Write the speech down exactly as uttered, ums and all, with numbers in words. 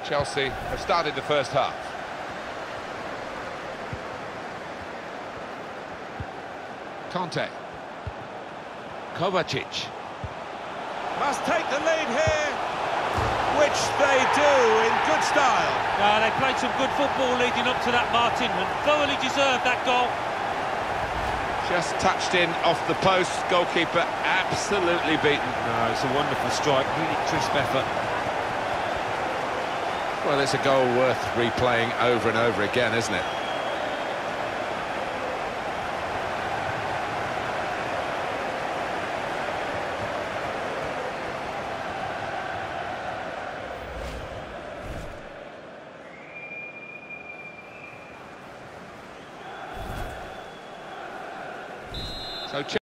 Chelsea have started the first half. Conte. Kovacic. Must take the lead here, which they do in good style. Uh, they played some good football leading up to that, Martin, and thoroughly deserved that goal. Just touched in off the post, goalkeeper absolutely beaten. No, it's a wonderful strike, really crisp effort. Well, it's a goal worth replaying over and over again, isn't it? So